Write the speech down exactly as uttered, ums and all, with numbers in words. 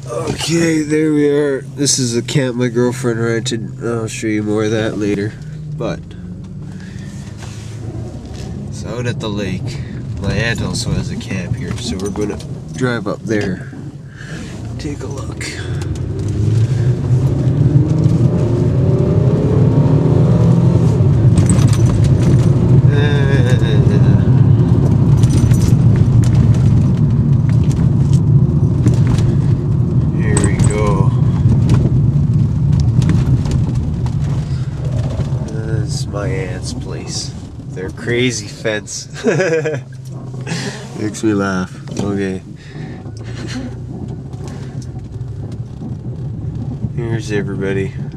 Okay, there we are. This is a camp my girlfriend rented. I'll show you more of that later. But it's out at the lake. My aunt also has a camp here, so we're gonna drive up there. Take a look. My aunt's place. Their crazy fence. Makes me laugh. Okay. Here's everybody.